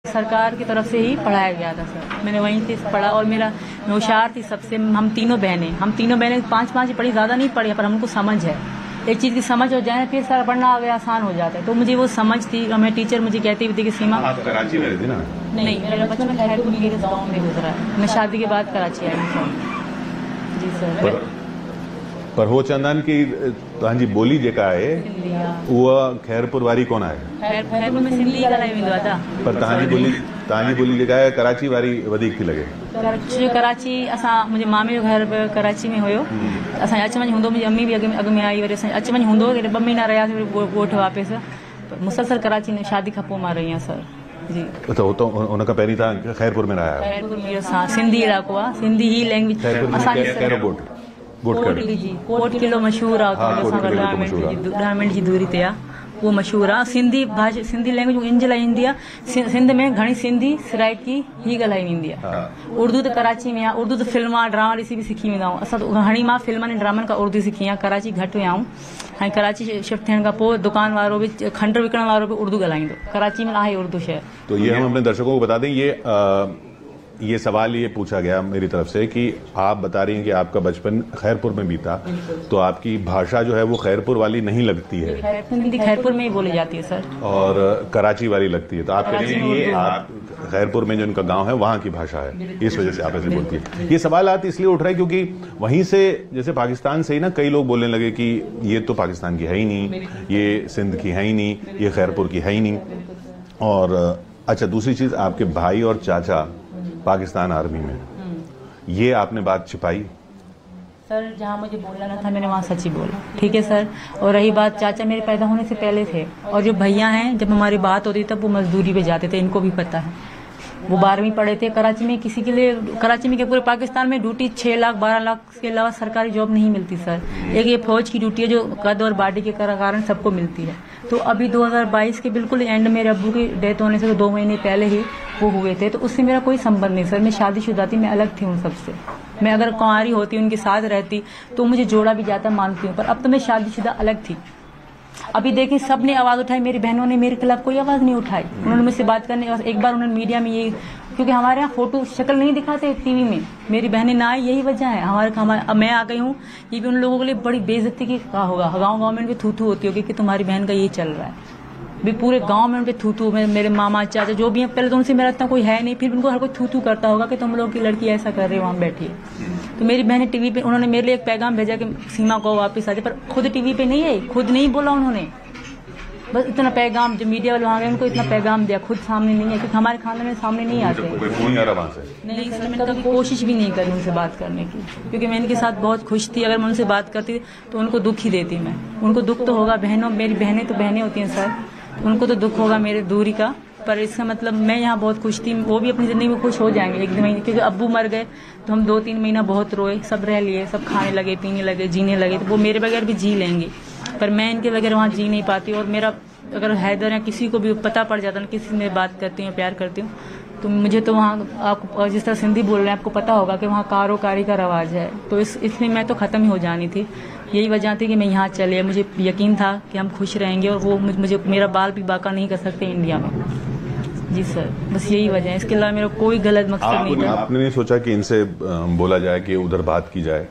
सरकार की तरफ से ही पढ़ाया गया था सर, मैंने वहीं से पढ़ा। और मेरा होशियार थी सबसे, हम तीनों बहनें 5 पढ़ी, ज़्यादा नहीं पढ़ी, पर हमको समझ है, एक चीज़ की समझ हो जाए फिर सारा पढ़ना आगे आसान हो जाता है। तो मुझे वो समझ थी। हमें टीचर मुझे कहती थी कि सीमा, आप कराची में रहती ना? नहीं, मेरा बचपन खैरपुर मेरे गाँव में गुजरा है। मैं शादी के बाद कराची आई हूँ। जी सर। पर हो चंदन की तव्हांजी बोली जेका है उहा खैरपुर वारी कोन आहे? खैरपुर में सिंधी ॻाल्हायो वेंदो आहे छा? पर तव्हांजी बोली जेका आहे कराची वारी वधीक थी लॻे। कराची असां, मुंहिंजे मामे जो घर कराची में हुयो, असां अच वञ हूंदो, मुंहिंजी अम्मी बि अॻ में आई, वरी असां अच वञ हूंदो, 2 महीना रहियासीं, ॻोठ वापसि। मुसलसल कराची में शादी खां पोइ मां रही आहियां सर। जी। तो उन खां पहिरीं तव्हां खैरपुर में रहिया आहियो? खैरपुर में सिंधी इलाइक़ो आहे, सिंधी ही लैंग्वेज कहिड़ो कोट किलो मशहूर आहे, 10 मिनट जी दूरी ते आहे, वो मशहूर आहे। सिंधी भाषा, सिंधी लैंग्वेज इन जे लाइ ईंदी आहे, सिंध में घणी सिंधी सिराइकी ही ॻाल्हाई वेंदी आहे। उर्दू त कराची में आहे, उर्दू त फिल्म ड्रामा ॾिसी बि सिखी वेंदा आहियूं असां। हाणे मां फिल्मनि ऐं ड्रामनि खां उर्दू सिखी आहे, कराची घटि विया आहियूं। ऐं कराची शिफ्ट थियण खां पोइ दुकान वारो बि, खंडु विकण वारो बि उर्दू ॻाल्हाईंदो, कराची में आहे उर्दू शहर। तो ये हम अपने दर्शकों को बता दें, ये सवाल ये पूछा गया मेरी तरफ से कि आप बता रही हैं कि आपका बचपन खैरपुर में बीता, तो आपकी भाषा जो है वो खैरपुर वाली नहीं लगती है। हिंदी खैरपुर में ही बोली जाती है सर, और कराची वाली लगती है। तो आप कह रही हैं ये आप खैरपुर में जो उनका गांव है वहाँ की भाषा है, इस वजह से आप ऐसे बोलती है। ये सवाल आप इसलिए उठ रहा है क्योंकि वहीं से, जैसे पाकिस्तान से ही ना कई लोग बोलने लगे कि ये तो पाकिस्तान की है ही नहीं, ये सिंध की है ही नहीं, ये खैरपुर की है ही नहीं। और अच्छा, दूसरी चीज, आपके भाई और चाचा पाकिस्तान आर्मी में, ये आपने बात छिपाई? सर जहाँ मुझे बोलना ना था मैंने वहाँ सच ही बोला, ठीक है सर। और रही बात, चाचा मेरे पैदा होने से पहले थे, और जो भैया हैं जब हमारी बात होती तब वो मजदूरी पे जाते थे, इनको भी पता है। वो 12वीं पढ़े थे कराची में, किसी के लिए कराची में क्या पूरे पाकिस्तान में ड्यूटी 6 लाख 12 लाख के अलावा सरकारी जॉब नहीं मिलती सर। एक ये फौज की ड्यूटी है जो कद और बॉडी के कारण सबको मिलती है। तो अभी 2022 के बिल्कुल एंड, मेरे अब्बू की डेथ होने से 2 महीने पहले ही वो हुए थे, तो उससे मेरा कोई संबंध नहीं सर। मैं शादीशुदा थी, मैं अलग थी उन सबसे। मैं अगर कुंवारी होती, उनके साथ रहती तो मुझे जोड़ा भी जाता, मानती हूँ, पर अब तो मैं शादीशुदा अलग थी। अभी देखिए सबने आवाज उठाई, मेरी बहनों ने मेरे खिलाफ कोई आवाज नहीं उठाई। उन्होंने मुझसे बात करने, एक बार उन्होंने मीडिया में ये, क्योंकि हमारे यहाँ फोटो शक्ल नहीं दिखाते टीवी में, मेरी बहनें ना आई, यही वजह है। अब मैं आ गई हूँ, ये भी उन लोगों के लिए बड़ी बेइज्जती की कहा होगा। गाँव में उनकी थू होती होगी कि तुम्हारी बहन का ये चल रहा है, भी पूरे गांव में उनके थू मेरे मामा चाचा जो भी हैं, पहले तो उनसे मेरा इतना कोई है नहीं, फिर उनको हर कोई थू करता होगा कि तुम लोग की लड़की ऐसा कर रही है, वहाँ बैठी है। तो मेरी बहन टीवी पे, उन्होंने मेरे लिए एक पैगाम भेजा कि सीमा को वापस आ जाए, पर खुद टीवी पे नहीं आई, खुद नहीं बोला उन्होंने। बस इतना पैगाम, जो मीडिया वाले वहाँ गए उनको इतना पैगाम दिया, खुद सामने नहीं है, क्योंकि हमारे खानदान में सामने नहीं आते। नहीं सर, मैंने कभी कोशिश भी नहीं करी उनसे बात करने की, क्योंकि मैं इनके साथ बहुत खुश थी। अगर मैं उनसे बात करती तो उनको दुख ही देती मैं। उनको दुख तो होगा, बहनों, मेरी बहनें तो बहनें होती हैं सर, उनको तो दुख होगा मेरे दूरी का, पर इसका मतलब मैं यहाँ बहुत खुश थी, वो भी अपनी जिंदगी में खुश हो जाएंगे 1 महीने, क्योंकि अब्बू मर गए तो हम 2-3 महीना बहुत रोए, सब रह लिए, सब खाने लगे, पीने लगे, जीने लगे, तो वो मेरे बगैर भी जी लेंगे, पर मैं इनके बगैर वहाँ जी नहीं पाती। और मेरा अगर हैदर या किसी को भी पता पड़ जाता ना, किसी से बात करती हूँ, प्यार करती हूँ, तो मुझे तो वहाँ, आपको जिस तरह सिंधी बोल रहे हैं आपको पता होगा कि वहाँ कारोकारी का रवाज है, तो इसलिए मैं तो ख़त्म ही हो जानी थी। यही वजह थी कि मैं यहाँ चले, मुझे यकीन था कि हम खुश रहेंगे, और वो मुझे, मेरा बाल भी बाका नहीं कर सकते इंडिया में। जी सर, बस यही वजह है, इसके अलावा मेरा कोई गलत मकसद नहीं था। आपने नहीं सोचा कि इनसे बोला जाए कि उधर बात की जाए?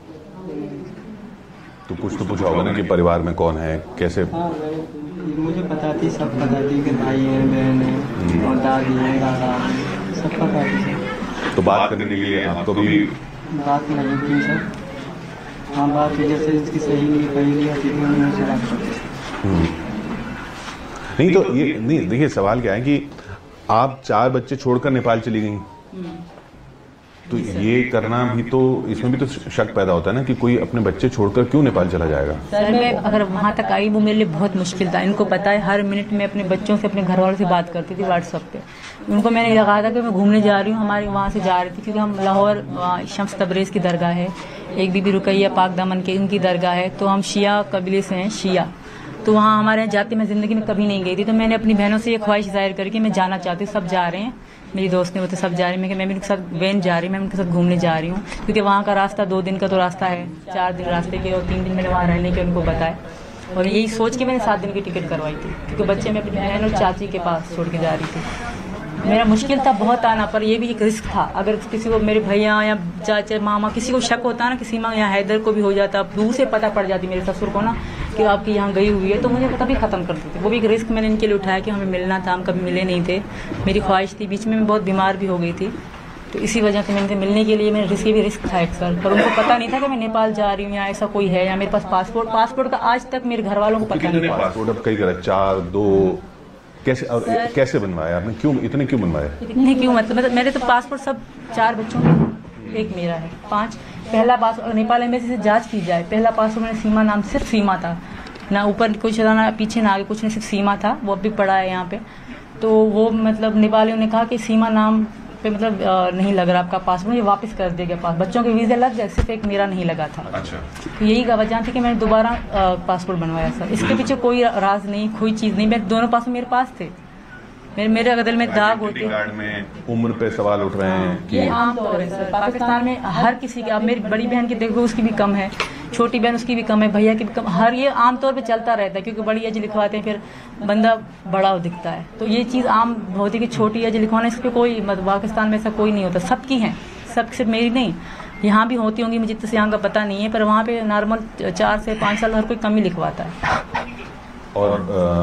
तो कुछ तो पूछा होगा ना कि परिवार में कौन है, कैसे? मुझे पता थी, सब पता थी कि भाई है, बहन है, और दादी है, दादा है, सब पता थी। तो बात करने के लिए आपको भी बात नहीं की सर। हाँ, बात जैसे इसकी सही नहीं पहली आती थी, उन्होंने बात करती। नहीं तो ये नहीं, देखिए सवाल क्या है कि आप 4 बच्चे छोड़कर नेपाल चली गई, तो ये करना भी तो, इसमें भी तो शक पैदा होता है ना कि कोई अपने बच्चे छोड़कर क्यों नेपाल चला जाएगा। सर मैं अगर वहाँ तक आई, वो मेरे लिए बहुत मुश्किल था। इनको पता है, हर मिनट में अपने बच्चों से, अपने घर वालों से बात करती थी व्हाट्सएप पे। उनको मैंने कहा था कि मैं घूमने जा रही हूँ, हमारे वहाँ से जा रही थी, क्योंकि हम लाहौर शम्स तबरेज़ की दरगाह है, एक बीबी रुकैया पाक दामन की उनकी दरगाह है, तो हम शिया कबीले से हैं, शिया, तो वहाँ हमारे यहाँ जाते मैं ज़िंदगी में कभी नहीं गई थी। तो मैंने अपनी बहनों से ये ख्वाहिश जाहिर करके मैं जाना चाहती हूँ, सब जा रहे हैं, मेरी दोस्त ने वो तो सब जा रही है, मैं उनके साथ वैन जा रही हूँ, मैं उनके साथ घूमने जा रही हूँ, क्योंकि वहाँ का रास्ता 2 दिन का तो रास्ता है, 4 दिन रास्ते के, और 3 दिन मैंने वहाँ रहने के उनको बताया, और यही सोच के मैंने 7 दिन की टिकट करवाई थी, क्योंकि बच्चे मैं अपनी बहन और चाची के पास छोड़ के जा रही थी। मेरा मुश्किल था बहुत आना, पर ये भी एक रिस्क था। अगर किसी को मेरे भैया या चाचा मामा किसी को शक होता ना कि सीमा यहाँ हैदर को भी हो जाता, दूर से पता पड़ जाती मेरे ससुर को ना कि आपकी यहाँ गई हुई है, तो मुझे तभी ख़त्म कर देते। वो भी एक रिस्क मैंने इनके लिए उठाया कि हमें मिलना था, हम कभी मिले नहीं थे। मेरी ख्वाहिश थी, बीच में मैं बहुत बीमार भी हो गई थी, तो इसी वजह से मैंने मिलने के लिए मेरे भी रिस्क था एक सर। पर उनको पता नहीं था कि मैं नेपाल जा रही हूँ या ऐसा कोई है, या मेरे पास पासपोर्ट का आज तक मेरे घर वालों को पता नहीं। पासपोर्ट अब कई करा 4 2 कैसे और कैसे बनवाया आपने, क्यों इतने क्यों बनवाया? इतने क्यों मतलब मेरे तो पासपोर्ट सब 4 बच्चों के, एक मेरा है 5। पहला पासपोर्ट नेपाल एम्बेसी से जांच की जाए, पहला पासपोर्ट मैंने सीमा नाम, सिर्फ सीमा था ना, ऊपर कुछ ना पीछे ना आगे कुछ नहीं, सिर्फ सीमा था। वो अभी पड़ा है यहाँ पे। तो वो मतलब नेपालियों ने कहा कि सीमा नाम पे मतलब नहीं लग रहा आपका पासपोर्ट, ये वापस कर देगा। बच्चों के वीज़े लग गए, सिर्फ एक मेरा नहीं लगा था। अच्छा। तो यही वजह थी कि मैंने दोबारा पासपोर्ट बनवाया सर। इसके पीछे कोई राज नहीं, कोई चीज़ नहीं, मैं दोनों पासपोर्ट मेरे पास थे। मेरे दिल में दाग होते हैं। कार्ड में उम्र पे सवाल उठ रहे हैं कि ये आम तौर है सर, पाकिस्तान में हर किसी के। अब मेरी बड़ी बहन की देखो, उसकी भी कम है, छोटी बहन उसकी भी कम है, भैया की भी कम, हर ये आम तौर पे चलता रहता है, क्योंकि बड़ी एज लिखवाते हैं फिर बंदा बड़ा दिखता है। तो ये चीज़ आम होती है कि छोटी एज लिखवाना, इस पर कोई मतलब पाकिस्तान में ऐसा कोई नहीं होता, सबकी हैं, सब सिर्फ मेरी नहीं। यहाँ भी होती होंगी, मुझे तो यहाँ का पता नहीं है, पर वहाँ पे नॉर्मल 4 से 5 साल हर कोई कम ही लिखवाता है। और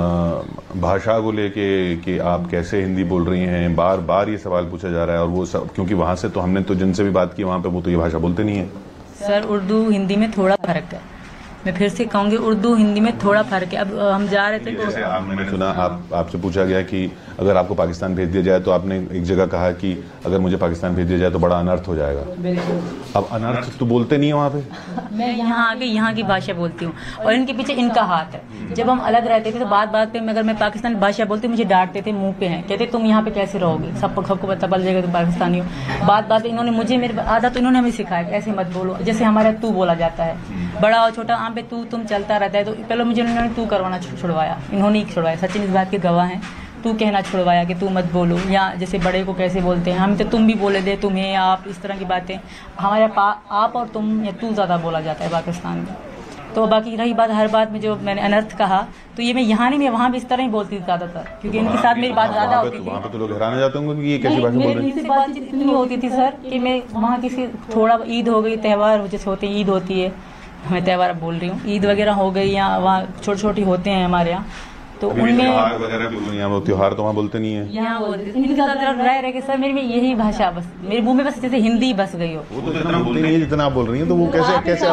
भाषा को लेके कि आप कैसे हिंदी बोल रही हैं, बार बार ये सवाल पूछा जा रहा है। और वो सब क्योंकि वहाँ से तो हमने तो जिनसे भी बात की वहाँ पे वो तो ये भाषा बोलते नहीं है। सर उर्दू हिंदी में थोड़ा फर्क है, मैं फिर से कहूँगी उर्दू हिंदी में थोड़ा फर्क है। अब हम जा रहे थे तो जैसे मैंने सुना आपसे पूछा गया कि अगर आपको पाकिस्तान भेज दिया जाए, तो आपने एक जगह कहा कि अगर मुझे पाकिस्तान भेज दिया जाए तो बड़ा अनर्थ हो जाएगा। अब अनर्थ तो बोलते नहीं है वहाँ पे। मैं यहाँ आके यहाँ की भाषा बोलती हूँ, और इनके पीछे इनका हाथ है। जब हम अलग रहते थे तो बात पे अगर मैं पाकिस्तानी भाषा बोलती, मुझे डांटते थे, मुंह पे हैं, कहते तुम यहाँ पे कैसे रहोगे, सबको पता पड़ जाएगा तुम पाकिस्तानी हो। बात पे इन्होंने मुझे, मेरे आधा तो इन्होंने हमें सिखाया ऐसे मत बोलो। जैसे हमारा तू बोला जाता है, बड़ा और छोटा आम पे तू तुम चलता रहता है। तो पहले मुझे उन्होंने तू करवाना छुड़वाया, इन्होंने ही छुड़वाया, सचिन इस बात के गवाह हैं। तू कहना छुड़वाया कि तू मत बोलो, या जैसे बड़े को कैसे बोलते हैं हम, तो तुम भी बोले दे, तुम्हें, आप, इस तरह की बातें। हमारे आप और तुम या तू ज़्यादा बोला जाता है पाकिस्तान में। तो बाकी रही बात हर बात में जो मैंने अनर्थ कहा, तो ये मैं यहाँ नहीं, मैं वहाँ भी इस तरह ही बोलती थी ज़्यादातर, क्योंकि इनके साथ मेरी बात ज़्यादा होती थी। वहाँ पे तो लोग हैरान हो जाते होंगे कि ये कैसी भाषा बोल रहे हैं। मेरी बातचीत इतनी होती थी सर कि मैं वहाँ किसी थोड़ा ईद हो गई, त्यौहार जैसे होते हैं, ईद होती है, मैं त्यौहार अब बोल रही हूँ, ईद वगैरह हो गई, या वहाँ छोटे होते हैं हमारे यहाँ, तो उनमें त्योहार वगैरह त्योहार तो वहाँ बोलते नहीं है। यहाँ इनके साथ रह के सर मेरी में यही भाषा, बस मेरे मुंह में बस जैसे हिंदी बस गई हो। वो तो इतना बोलते नहीं है जितना आप बोल रही हैं, तो वो कैसे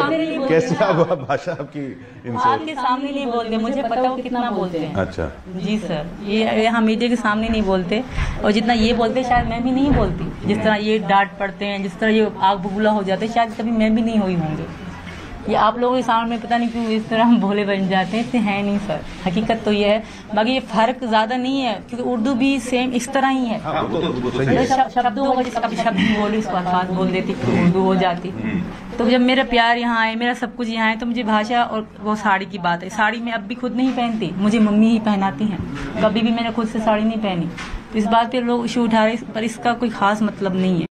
आप भाषा आपकी इनसे आपके सामने नहीं बोलते, मुझे पता वो कितना बोलते हैं। अच्छा जी सर, ये हम मीडिया के सामने नहीं बोलते, और जितना ये बोलते शायद मैं भी नहीं बोलती। जिस तरह ये डांट पड़ते हैं, जिस तरह ये आग बबूला हो जाते हैं, शायद कभी मैं भी नहीं हुई होंगी। ये आप लोगों के सामने पता नहीं क्यों इस तरह हम भोले बन जाते हैं, इतने हैं नहीं सर। हकीकत तो ये है, बाकी ये फर्क ज़्यादा नहीं है, क्योंकि उर्दू भी सेम इस तरह ही है। शब्दों का जैसे कभी शब्द बोलो, इसको अल्फाज बोल देती तो उर्दू हो जाती। तो जब मेरा प्यार यहाँ आए, मेरा सब कुछ यहाँ है, तो मुझे भाषा और वो साड़ी की बात है। साड़ी मैं अब भी खुद नहीं पहनती, मुझे मम्मी ही पहनाती हैं। कभी भी मैंने खुद से साड़ी नहीं पहनी। इस बात पे लोग इशू उठा रहे, पर इसका कोई खास मतलब नहीं है।